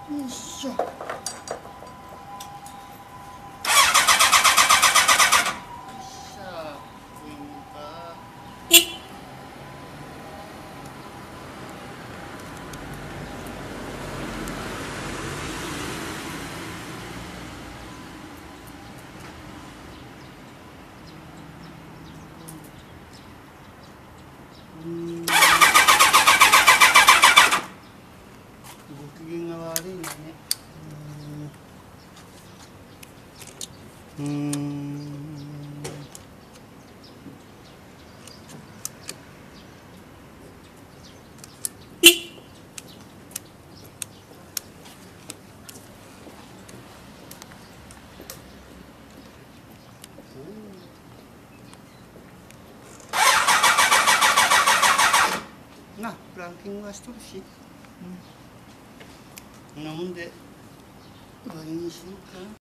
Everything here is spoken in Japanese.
よいしょ。ご機嫌が悪いのね。な、ランキングはしとるし、飲んで終わりにしようか。